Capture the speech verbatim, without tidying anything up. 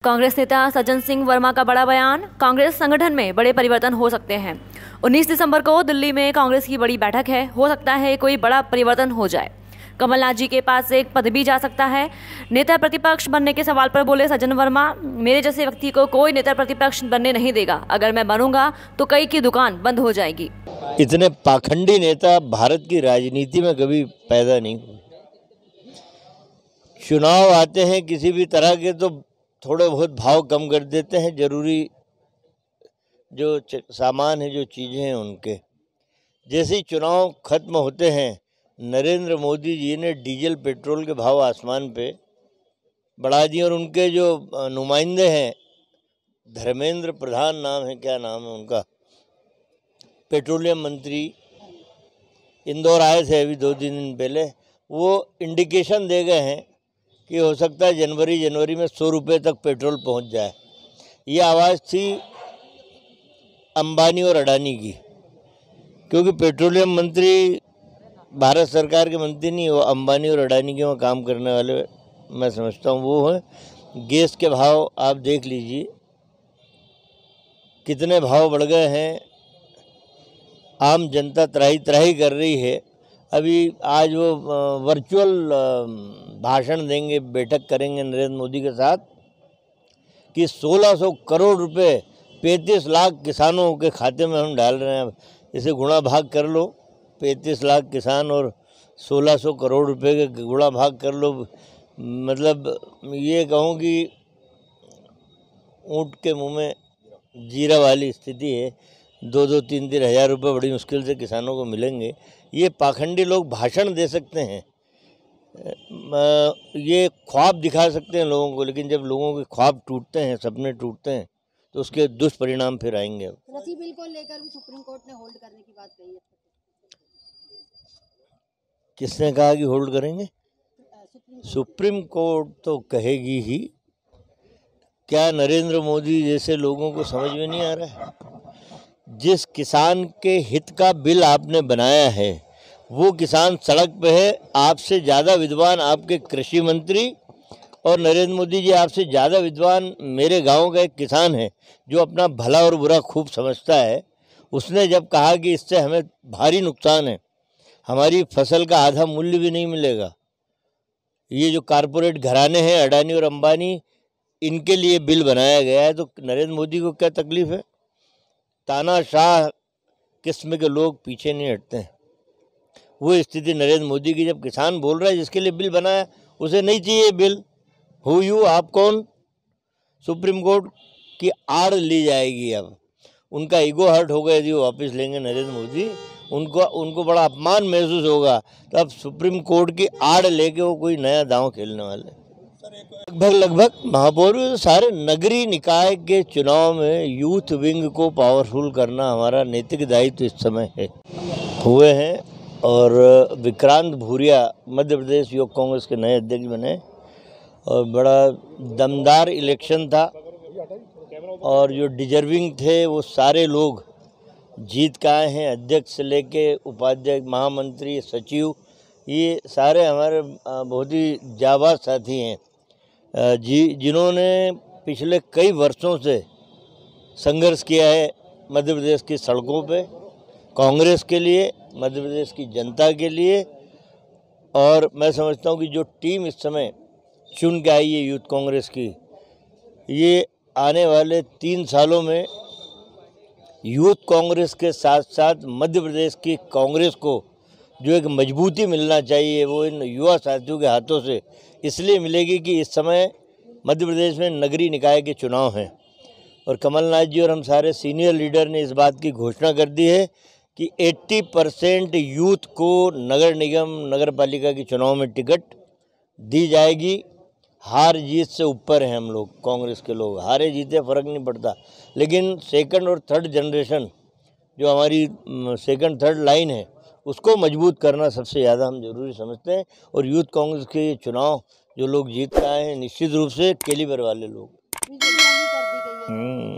कांग्रेस नेता सज्जन सिंह वर्मा का बड़ा बयान। कांग्रेस संगठन में बड़े परिवर्तन हो सकते हैं। उन्नीस दिसंबर को दिल्ली में कांग्रेस की बड़ी बैठक है। हो सकता है कोई बड़ा परिवर्तन हो जाए। कमलनाथ जी के पास एक पद भी जा सकता है। नेता प्रतिपक्ष बनने के सवाल पर बोले सज्जन वर्मा, मेरे जैसे व्यक्ति को कोई नेता प्रतिपक्ष बनने नहीं देगा। अगर मैं बनूंगा तो कई की दुकान बंद हो जाएगी। इतने पाखंडी नेता भारत की राजनीति में कभी पैदा नहीं हुए। चुनाव आते हैं किसी भी तरह के तो थोड़े बहुत भाव कम कर देते हैं, जरूरी जो सामान है, जो चीज़ें हैं उनके। जैसे ही चुनाव खत्म होते हैं, नरेंद्र मोदी जी ने डीजल पेट्रोल के भाव आसमान पे बढ़ा दिए और उनके जो नुमाइंदे हैं, धर्मेंद्र प्रधान नाम है, क्या नाम है उनका, पेट्रोलियम मंत्री, इंदौर आए थे अभी दो तीन दिन पहले, वो इंडिकेशन दे गए हैं कि हो सकता है जनवरी जनवरी में सौ रुपये तक पेट्रोल पहुंच जाए। ये आवाज़ थी अंबानी और अडानी की, क्योंकि पेट्रोलियम मंत्री भारत सरकार के मंत्री नहीं, वो अंबानी और अडानी के वहाँ काम करने वाले मैं समझता हूँ वो हैं। गैस के भाव आप देख लीजिए कितने भाव बढ़ गए हैं। आम जनता त्राही त्राही कर रही है। अभी आज वो वर्चुअल भाषण देंगे, बैठक करेंगे नरेंद्र मोदी के साथ कि सोलह सौ करोड़ रुपए पैंतीस लाख किसानों के खाते में हम डाल रहे हैं। इसे गुणा भाग कर लो, पैंतीस लाख किसान और सोलह सौ करोड़ रुपए के गुणा भाग कर लो। मतलब ये कहूँ कि ऊँट के मुंह में जीरा वाली स्थिति है। दो दो तीन तीन हज़ार रुपये बड़ी मुश्किल से किसानों को मिलेंगे। ये पाखंडी लोग भाषण दे सकते हैं, ये ख्वाब दिखा सकते हैं लोगों को, लेकिन जब लोगों के ख्वाब टूटते हैं, सपने टूटते हैं, तो उसके दुष्परिणाम फिर आएंगे। कृषि बिल को लेकर भी सुप्रीम कोर्ट ने होल्ड करने की बात कही है। किसने कहा कि होल्ड करेंगे? सुप्रीम कोर्ट तो कहेगी ही। क्या नरेंद्र मोदी जैसे लोगों को समझ में नहीं आ रहा है? जिस किसान के हित का बिल आपने बनाया है वो किसान सड़क पे है। आपसे ज़्यादा विद्वान आपके कृषि मंत्री और नरेंद्र मोदी जी आपसे ज़्यादा विद्वान मेरे गांव का एक किसान है जो अपना भला और बुरा खूब समझता है। उसने जब कहा कि इससे हमें भारी नुकसान है, हमारी फसल का आधा मूल्य भी नहीं मिलेगा, ये जो कारपोरेट घराने हैं अडानी और अंबानी, इनके लिए बिल बनाया गया है, तो नरेंद्र मोदी को क्या तकलीफ़ है? तानाशाह किस्म के लोग पीछे नहीं हटते हैं। वो स्थिति नरेंद्र मोदी की, जब किसान बोल रहा है जिसके लिए बिल बनाया उसे नहीं चाहिए बिल। हु यू, आप कौन? सुप्रीम कोर्ट की आड़ ली जाएगी। अब उनका ईगो हर्ट होगा यदि वो वापस लेंगे नरेंद्र मोदी, उनको उनको बड़ा अपमान महसूस होगा। तो अब सुप्रीम कोर्ट की आड़ लेके वो कोई नया दांव खेलने वाले। लगभग लगभग महापौर सारे नगरीय निकाय के चुनाव में यूथ विंग को पावरफुल करना हमारा नैतिक दायित्व इस समय है। हुए हैं और विक्रांत भूरिया मध्य प्रदेश युवक कांग्रेस के नए अध्यक्ष बने और बड़ा दमदार इलेक्शन था और जो डिजर्विंग थे वो सारे लोग जीत के आए हैं। अध्यक्ष से लेके उपाध्यक्ष, महामंत्री, सचिव, ये सारे हमारे बहुत ही जाबाज साथी हैं जी, जिन्होंने पिछले कई वर्षों से संघर्ष किया है मध्य प्रदेश की सड़कों पे, कांग्रेस के लिए, मध्य प्रदेश की जनता के लिए। और मैं समझता हूँ कि जो टीम इस समय चुन के आई है यूथ कांग्रेस की, ये आने वाले तीन सालों में यूथ कांग्रेस के साथ साथ मध्य प्रदेश की कांग्रेस को जो एक मजबूती मिलना चाहिए वो इन युवा साथियों के हाथों से इसलिए मिलेगी कि इस समय मध्य प्रदेश में नगरीय निकाय के चुनाव हैं और कमलनाथ जी और हम सारे सीनियर लीडर ने इस बात की घोषणा कर दी है कि अस्सी परसेंट यूथ को नगर निगम, नगर पालिका के चुनाव में टिकट दी जाएगी। हार जीत से ऊपर हैं हम लोग, कांग्रेस के लोग, हारे जीते फ़र्क नहीं पड़ता, लेकिन सेकंड और थर्ड जनरेशन जो हमारी सेकंड थर्ड लाइन है उसको मजबूत करना सबसे ज़्यादा हम जरूरी समझते हैं। और यूथ कांग्रेस के चुनाव जो लोग जीत के आए हैं निश्चित रूप से कैलिबर वाले लोग।